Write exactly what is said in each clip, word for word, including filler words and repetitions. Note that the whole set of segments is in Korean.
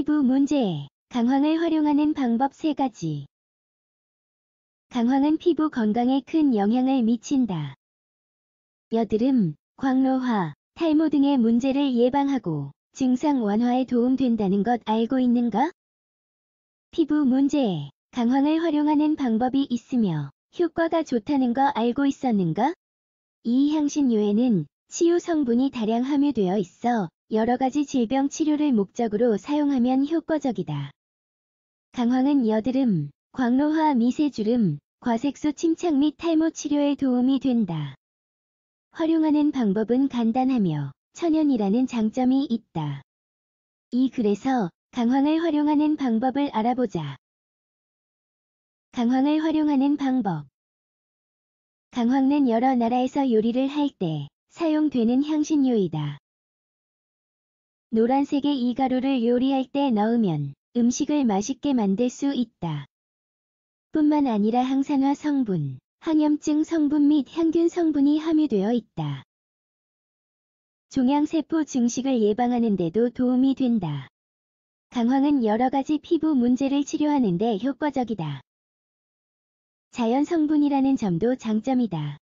피부 문제, 강황을 활용하는 방법 세 가지. 강황은 피부 건강에 큰 영향을 미친다. 여드름, 광노화, 탈모 등의 문제를 예방하고 증상 완화에 도움된다는 것 알고 있는가? 피부 문제에 강황을 활용하는 방법이 있으며 효과가 좋다는 거 알고 있었는가? 이 향신료에는 치유 성분이 다량 함유되어 있어 여러 가지 질병 치료를 목적으로 사용하면 효과적이다. 강황은 여드름, 광노화 미세주름, 과색소 침착 및 탈모 치료에 도움이 된다. 활용하는 방법은 간단하며 천연이라는 장점이 있다. 이 글에서 강황을 활용하는 방법을 알아보자. 강황을 활용하는 방법. 강황은 여러 나라에서 요리를 할 때 사용되는 향신료이다. 노란색의 이 가루를 요리할 때 넣으면 음식을 맛있게 만들 수 있다. 뿐만 아니라 항산화 성분, 항염증 성분 및 향균 성분이 함유되어 있다. 종양세포 증식을 예방하는 데도 도움이 된다. 강황은 여러 가지 피부 문제를 치료하는 데 효과적이다. 자연 성분이라는 점도 장점이다.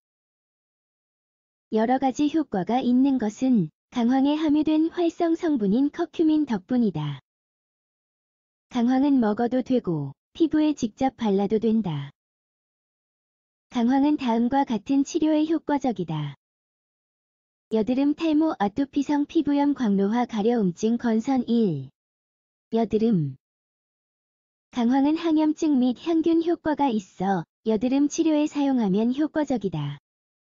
여러 가지 효과가 있는 것은 강황에 함유된 활성 성분인 커큐민 덕분이다. 강황은 먹어도 되고 피부에 직접 발라도 된다. 강황은 다음과 같은 치료에 효과적이다. 여드름, 탈모, 아토피성 피부염, 광노화, 가려움증, 건선 일. 여드름. 강황은 항염증 및 향균 효과가 있어 여드름 치료에 사용하면 효과적이다.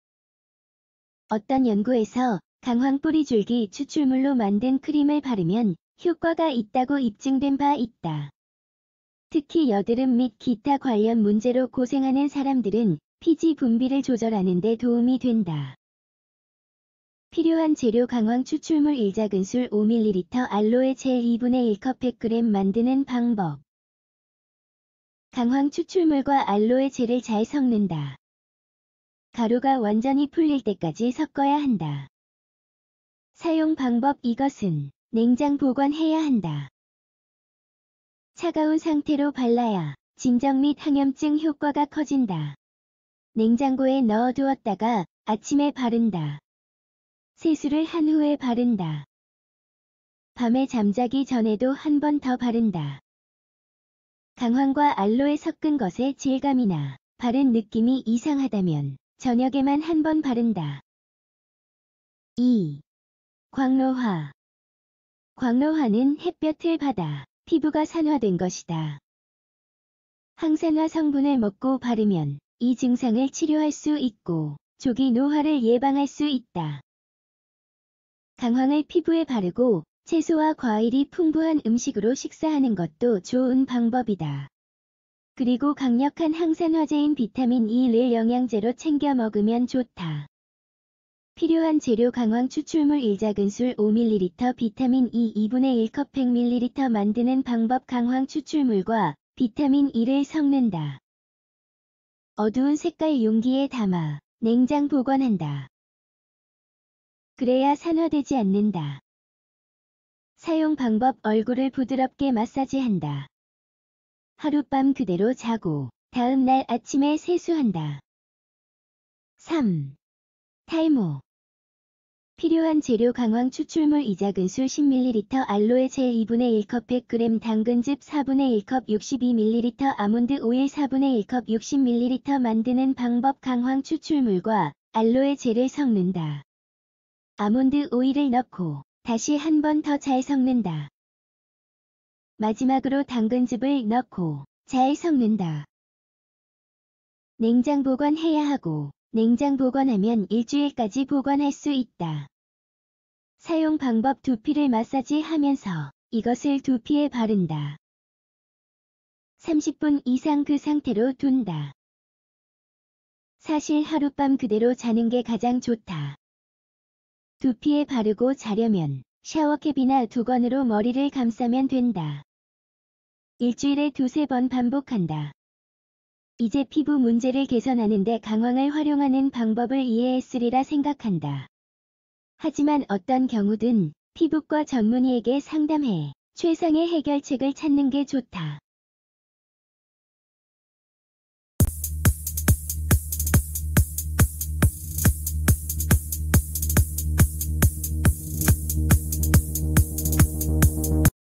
어떤 연구에서 강황 뿌리 줄기 추출물로 만든 크림을 바르면 효과가 있다고 입증된 바 있다. 특히 여드름 및 기타 관련 문제로 고생하는 사람들은 피지 분비를 조절하는 데 도움이 된다. 필요한 재료 강황 추출물 일 작은술 오 밀리리터 알로에 젤 이분의 일 컵 백 그램 만드는 방법. 강황 추출물과 알로에 젤을 잘 섞는다. 가루가 완전히 풀릴 때까지 섞어야 한다. 사용 방법. 이것은 냉장 보관해야 한다. 차가운 상태로 발라야 진정 및 항염증 효과가 커진다. 냉장고에 넣어두었다가 아침에 바른다. 세수를 한 후에 바른다. 밤에 잠자기 전에도 한 번 더 바른다. 강황과 알로에 섞은 것의 질감이나 바른 느낌이 이상하다면 저녁에만 한 번 바른다. 이. 광노화. 광노화는 햇볕을 받아 피부가 산화된 것이다. 항산화 성분을 먹고 바르면 이 증상을 치료할 수 있고 조기 노화를 예방할 수 있다. 강황을 피부에 바르고 채소와 과일이 풍부한 음식으로 식사하는 것도 좋은 방법이다. 그리고 강력한 항산화제인 비타민 E를 영양제로 챙겨 먹으면 좋다. 필요한 재료 강황 추출물 일 작은술 오 밀리리터 비타민 E 이분의 일 컵 백 밀리리터 만드는 방법. 강황 추출물과 비타민 E를 섞는다. 어두운 색깔 용기에 담아 냉장 보관한다. 그래야 산화되지 않는다. 사용 방법. 얼굴을 부드럽게 마사지한다. 하룻밤 그대로 자고 다음 날 아침에 세수한다. 삼. 탈모. 필요한 재료 강황 추출물 이 작은술 십 밀리리터 알로에 젤 이분의 일 컵 백 그램 당근즙 사분의 일 컵 육십이 밀리리터 아몬드 오일 사분의 일 컵 육십 밀리리터 만드는 방법. 강황 추출물과 알로에 젤을 섞는다. 아몬드 오일을 넣고 다시 한 번 더 잘 섞는다. 마지막으로 당근즙을 넣고 잘 섞는다. 냉장 보관해야 하고 냉장 보관하면 일주일까지 보관할 수 있다. 사용 방법. 두피를 마사지하면서 이것을 두피에 바른다. 삼십 분 이상 그 상태로 둔다. 사실 하룻밤 그대로 자는 게 가장 좋다. 두피에 바르고 자려면 샤워캡이나 두건으로 머리를 감싸면 된다. 일주일에 두세 번 반복한다. 이제 피부 문제를 개선하는 데 강황을 활용하는 방법을 이해했으리라 생각한다. 하지만 어떤 경우든 피부과 전문의에게 상담해 최상의 해결책을 찾는 게 좋다.